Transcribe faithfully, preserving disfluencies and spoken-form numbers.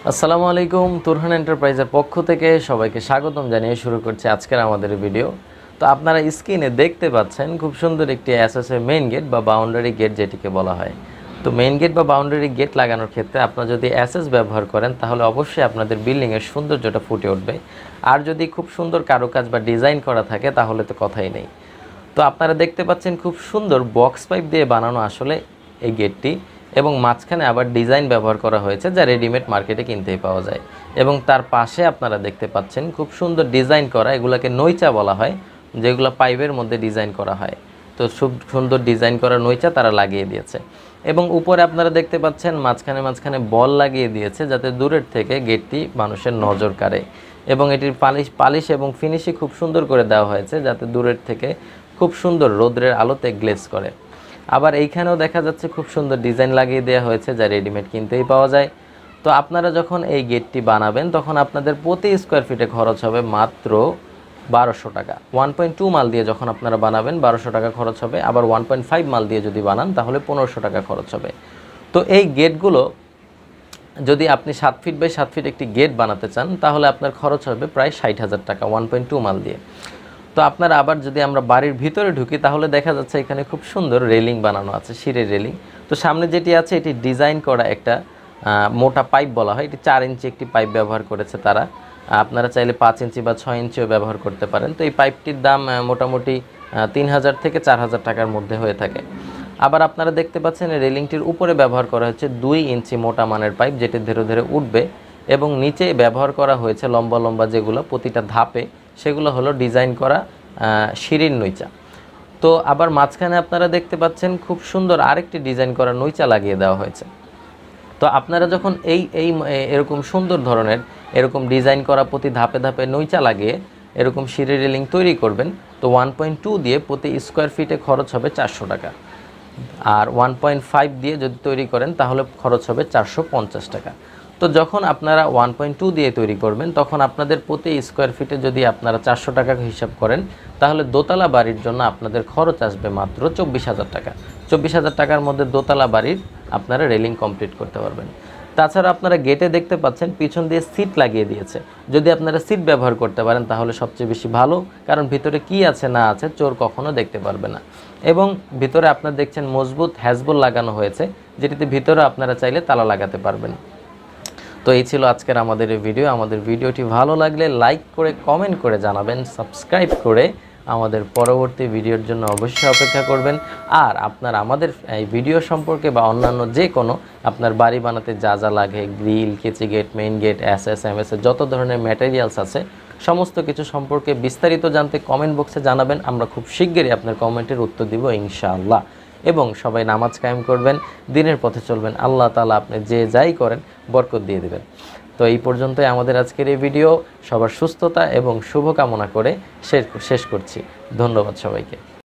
আসসালামু আলাইকুম তুরহান এন্টারপ্রাইজের পক্ষ থেকে সবাইকে স্বাগতম জানিয়ে শুরু করছি আজকের আমাদের ভিডিও। তো আপনারা স্ক্রিনে দেখতে পাচ্ছেন খুব সুন্দর একটি এসএস এর মেইন গেট বা বাউন্ডারি গেট যেটিকে বলা হয়। তো মেইন গেট বা বাউন্ডারি গেট লাগানোর ক্ষেত্রে আপনারা যদি এসএস ব্যবহার করেন তাহলে অবশ্যই আপনাদের বিল্ডিং এর সৌন্দর্যটা ফুটে উঠবে। আর যদি খুব সুন্দর কারুকাজ বা ডিজাইন করা থাকে তাহলে তো কথাই নেই। তো আপনারা দেখতে পাচ্ছেন খুব সুন্দর বক্স পাইপ দিয়ে বানানো আসলে এই গেটটি, এবং মাঝখানে আবার ডিজাইন ব্যবহার করা হয়েছে যা রেডিমেড মার্কেটে কিনতেই পাওয়া যায়। এবং তার পাশে আপনারা দেখতে পাচ্ছেন খুব সুন্দর ডিজাইন করা, এগুলোকে নইচা বলা হয়, যেগুলো পাইপের মধ্যে ডিজাইন করা হয়। তো খুব সুন্দর ডিজাইন করা নইচা তারা লাগিয়ে দিয়েছে। এবং উপরে আপনারা দেখতে পাচ্ছেন মাঝখানে মাঝখানে বল লাগিয়ে দিয়েছে যাতে দূরের থেকে গেটটি মানুষের নজর কাড়ে। এবং এটির পালিশ পালিশ এবং ফিনিশিং খুব সুন্দর করে দেওয়া হয়েছে যাতে দূরের থেকে খুব সুন্দর রোদ্রের আলোতে গ্লেজ করে। আবার এইখানেও দেখা যাচ্ছে খুব সুন্দর ডিজাইন লাগিয়ে দেওয়া হয়েছে যা রেডিমেড কিনতেই পাওয়া যায়। তো আপনারা যখন এই গেটটি বানাবেন তখন আপনাদের প্রতি স্কোয়ার ফিটে খরচ হবে মাত্র বারোশো টাকা। ওয়ান পয়েন্ট টু মাল দিয়ে যখন আপনারা বানাবেন বারোশো টাকা খরচ হবে, আবার ওয়ান পয়েন্ট ফাইভ মাল দিয়ে যদি বানান তাহলে পনেরোশো টাকা খরচ হবে। তো এই গেটগুলো যদি আপনি সাত ফিট বাই সাত ফিট একটি গেট বানাতে চান তাহলে আপনার খরচ হবে প্রায় ষাট হাজার টাকা ওয়ান পয়েন্ট টু মাল দিয়ে। তো আপনারা আবার যদি আমরা বাড়ির ভিতরে ঢুকি তাহলে দেখা যাচ্ছে এখানে খুব সুন্দর রেলিং বানানো আছে, সিঁড়ির রেলিং। তো সামনে যেটি আছে এটি ডিজাইন করা একটা মোটা পাইপ বলা হয়, এটি চার ইঞ্চি একটি পাইপ ব্যবহার করেছে তারা। আপনারা চাইলে পাঁচ ইঞ্চি বা ছয় ইঞ্চিও ব্যবহার করতে পারেন। তো এই পাইপটির দাম মোটামুটি তিন হাজার থেকে চার হাজার টাকার মধ্যে হয়ে থাকে। আবার আপনারা দেখতে পাচ্ছেন রেলিংটির উপরে ব্যবহার করা হচ্ছে দুই ইঞ্চি মোটা মানের পাইপ, যেটি ধীরে ধীরে উঠবে। এবং নিচে ব্যবহার করা হয়েছে লম্বা লম্বা যেগুলো প্রতিটা ধাপে, সেগুলো হলো ডিজাইন করা সিঁড়ির নইচা। তো আবার মাঝখানে আপনারা দেখতে পাচ্ছেন খুব সুন্দর আরেকটি ডিজাইন করা নইচা লাগিয়ে দেওয়া হয়েছে। তো আপনারা যখন এই এই এরকম সুন্দর ধরনের এরকম ডিজাইন করা প্রতি ধাপে ধাপে নইচা লাগিয়ে এরকম সিঁড়ি রেলিং তৈরি করবেন, তো ওয়ান পয়েন্ট টু দিয়ে প্রতি স্কোয়ার ফিটে খরচ হবে চারশো টাকা। আর ওয়ান পয়েন্ট ফাইভ দিয়ে যদি তৈরি করেন তাহলে খরচ হবে চারশো পঞ্চাশ টাকা। তো যখন আপনারা ওয়ান পয়েন্ট টু দিয়ে তৈরি করবেন তখন আপনাদের প্রতি স্কোয়ার ফিটে যদি আপনারা চারশো টাকা হিসাব করেন তাহলে দোতলা বাড়ির জন্য আপনাদের খরচ আসবে মাত্র চব্বিশ হাজার টাকা। চব্বিশ হাজার টাকার মধ্যে দোতলা বাড়ির আপনারা রেলিং কমপ্লিট করতে পারবেন। তাছাড়া আপনারা গেটে দেখতে পাচ্ছেন পিছন দিয়ে সিট লাগিয়ে দিয়েছে। যদি আপনারা সিট ব্যবহার করতে পারেন তাহলে সবচেয়ে বেশি ভালো, কারণ ভিতরে কি আছে না আছে চোর কখনো দেখতে পারবে না। এবং ভিতরে আপনারা দেখছেন মজবুত হ্যাজবল লাগানো হয়েছে, যেটিতে ভিতরে আপনারা চাইলে তালা লাগাতে পারবেন। তো এই ছিল আজকের আমাদের এই ভিডিও। আমাদের ভিডিওটি ভালো লাগলে লাইক করে কমেন্ট করে জানাবেন, সাবস্ক্রাইব করে আমাদের পরবর্তী ভিডিওর জন্য অবশ্যই অপেক্ষা করবেন। আর আপনার আমাদের এই ভিডিও সম্পর্কে বা অন্যান্য যে কোনো আপনার বাড়ি বানাতে যা যা লাগে, গ্রিল, কেচি gate, main gate, S S M S এর যত ধরনের ম্যাটেরিয়ালস আছে সমস্ত কিছু সম্পর্কে বিস্তারিত জানতে কমেন্ট বক্সে জানাবেন। আমরা খুব শিগগিরই আপনার কমেন্টের উত্তর দিব ইনশাআল্লাহ। এবং সবাই নামাজ কায়েম করবেন, দিনের পথে চলবেন। আল্লাহ তাআলা আপনি যে যাই করেন বরকত দিয়ে দেবেন। তো এই পর্যন্তই আমাদের আজকের এই ভিডিও। সবার সুস্থতা এবং শুভকামনা করে শেষ শেষ করছি। ধন্যবাদ সবাইকে।